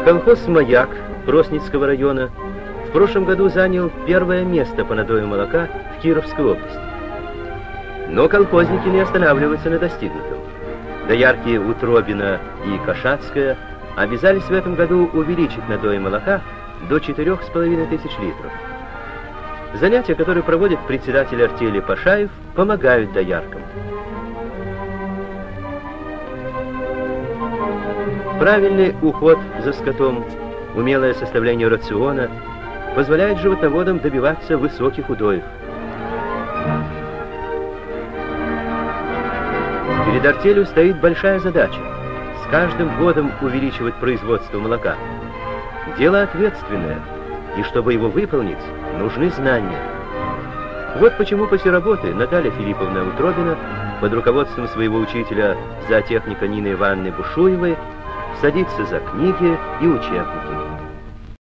Колхоз «Маяк» Просницкого района в прошлом году занял первое место по надою молока в Кировской области. Но колхозники не останавливаются на достигнутом. Доярки Утробина и Кошатская обязались в этом году увеличить надой молока до 4500 литров. Занятия, которые проводит председатель артели Пашаев, помогают дояркам. Правильный уход за скотом, умелое составление рациона позволяет животноводам добиваться высоких удоев. Перед артелью стоит большая задача – с каждым годом увеличивать производство молока. Дело ответственное, и чтобы его выполнить, нужны знания. Вот почему после работы Наталья Филипповна Утробина под руководством своего учителя зоотехника Нины Ивановны Бушуевой садится за книги и учебники.